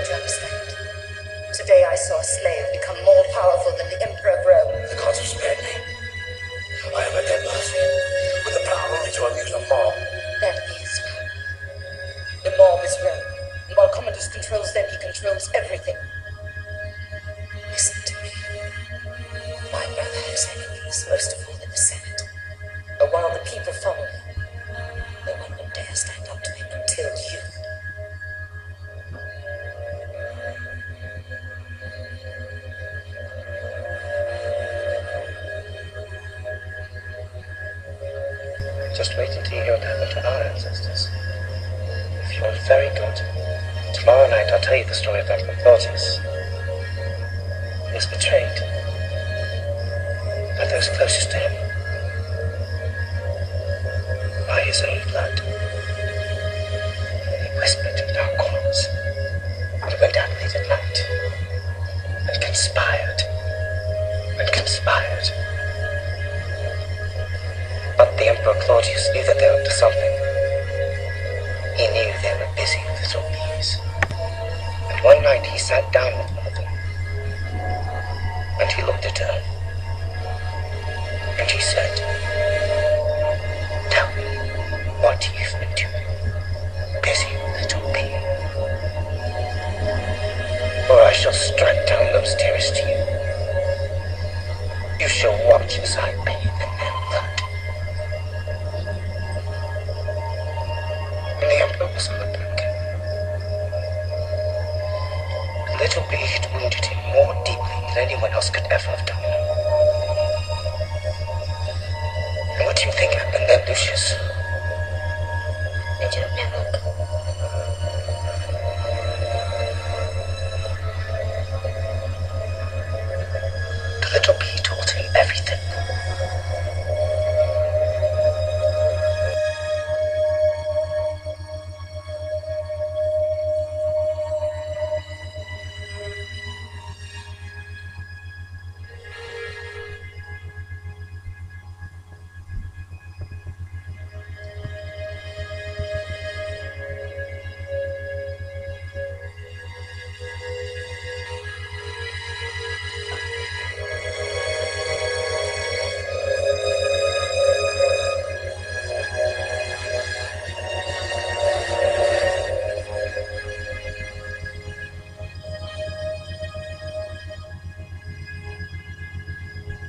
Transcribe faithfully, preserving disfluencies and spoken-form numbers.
Don't you understand? Today I saw a slave become more powerful than the Emperor of Rome. The gods have spared me. I am at their mercy, with the power only to amuse a mob. That is power. The mob is Rome, and while Commodus controls them, he controls everything. Listen to me. My brother has enemies, most of all in the Senate. But while the people follow him, no one will dare stand up to him until you. Just wait until you hear what happened to our ancestors. If you're very good, tomorrow night I'll tell you the story of Emperor Claudius. He was betrayed by those closest to him, by his own blood. He whispered in dark corners, and went out late at night, and conspired, and conspired. But the Emperor Claudius knew that they were up to something. He knew they were busy with little bees. And one night he sat down with one of them, and he looked at her, and he said, "Tell me what you've been doing, busy little bee, or I shall strike down those dearest to you. You shall watch as I bathe in their blood." And the Emperor was heartbroken. The little bee had wounded him more deeply than anyone else could ever have done. And what do you think happened then, Lucius? I don't know, Uncle.